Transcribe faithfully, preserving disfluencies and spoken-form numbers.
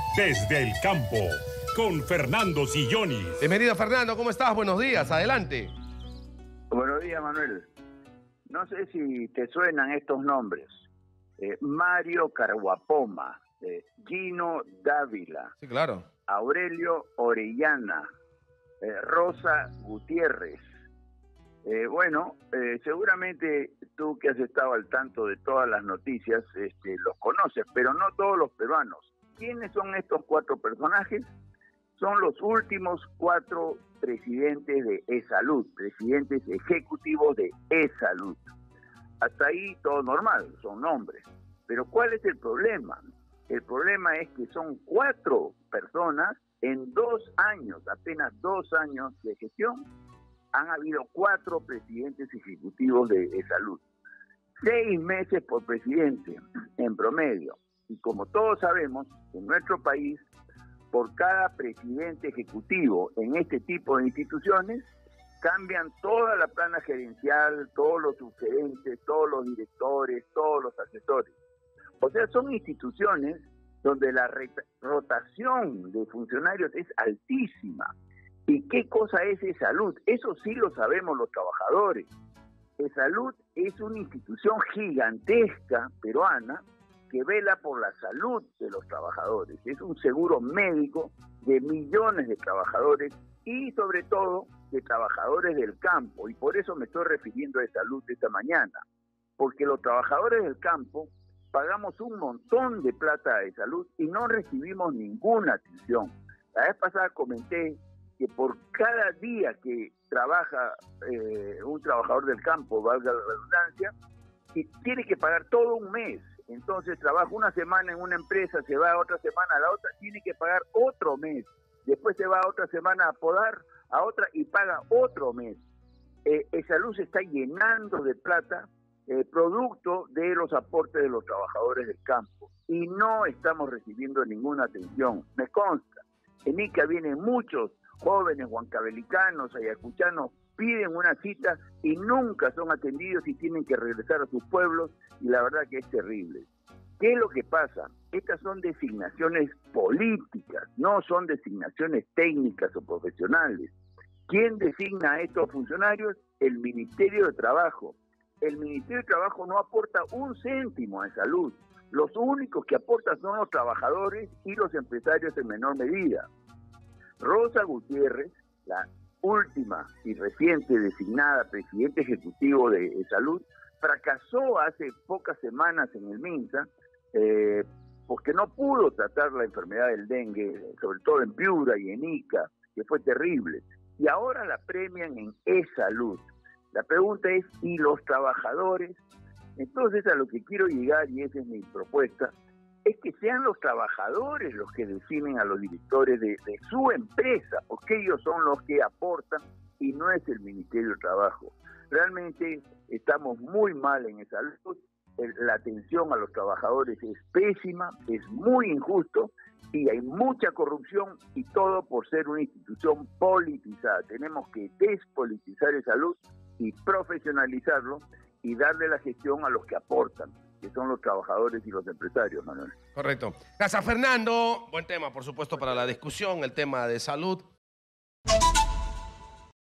desde el campo, con Fernando Sillonis. Bienvenido, Fernando, ¿cómo estás? Buenos días, adelante. Buenos días, Manuel. No sé si te suenan estos nombres. Eh, Mario Carguapoma, eh, Gino Dávila. Sí, claro. Aurelio Orellana, eh, Rosa Gutiérrez. Eh, bueno, eh, seguramente tú que has estado al tanto de todas las noticias, este, los conoces, pero no todos los peruanos. ¿Quiénes son estos cuatro personajes? Son los últimos cuatro presidentes de E-Salud, presidentes ejecutivos de E-Salud. Hasta ahí todo normal, son nombres. Pero ¿cuál es el problema? El problema es que son cuatro personas en dos años, apenas dos años de gestión, han habido cuatro presidentes ejecutivos de E-Salud. Seis meses por presidente, en promedio. Y como todos sabemos, en nuestro país, por cada presidente ejecutivo en este tipo de instituciones, cambian toda la plana gerencial, todos los subgerentes, todos los directores, todos los asesores. O sea, son instituciones donde la rotación de funcionarios es altísima. ¿Y qué cosa es E-Salud? Eso sí lo sabemos los trabajadores. E-Salud es una institución gigantesca peruana que vela por la salud de los trabajadores. Es un seguro médico de millones de trabajadores y sobre todo de trabajadores del campo. Y por eso me estoy refiriendo a E-Salud esta mañana. Porque los trabajadores del campo pagamos un montón de plata a E-Salud y no recibimos ninguna atención. La vez pasada comenté que por cada día que trabaja eh, un trabajador del campo, valga la redundancia, y tiene que pagar todo un mes. Entonces trabaja una semana en una empresa, se va a otra semana a la otra, tiene que pagar otro mes. Después se va a otra semana a podar, a otra y paga otro mes. Eh, E-Salud se está llenando de plata, eh, producto de los aportes de los trabajadores del campo. Y no estamos recibiendo ninguna atención, me consta. En Ica vienen muchos jóvenes huancavelicanos, ayacuchanos, piden una cita y nunca son atendidos y tienen que regresar a sus pueblos, y la verdad que es terrible. ¿Qué es lo que pasa? Estas son designaciones políticas, no son designaciones técnicas o profesionales. ¿Quién designa a estos funcionarios? El Ministerio de Trabajo. El Ministerio de Trabajo no aporta un céntimo a salud. Los únicos que aportan son los trabajadores y los empresarios en menor medida. Rosa Gutiérrez, la última y reciente designada presidente ejecutivo de E-Salud, fracasó hace pocas semanas en el MINSA eh, porque no pudo tratar la enfermedad del dengue, sobre todo en Piura y en Ica, que fue terrible. Y ahora la premian en E-Salud. La pregunta es, ¿y los trabajadores? Entonces, a lo que quiero llegar, y esa es mi propuesta, es que sean los trabajadores los que definen a los directores de, de su empresa, porque ellos son los que aportan y no es el Ministerio de Trabajo. Realmente estamos muy mal en E-Salud, la atención a los trabajadores es pésima, es muy injusto y hay mucha corrupción, y todo por ser una institución politizada. Tenemos que despolitizar E-Salud y profesionalizarlo y darle la gestión a los que aportan, que son los trabajadores y los empresarios, Manuel. Correcto. Gracias, Fernando. Buen tema, por supuesto, para la discusión, el tema de salud.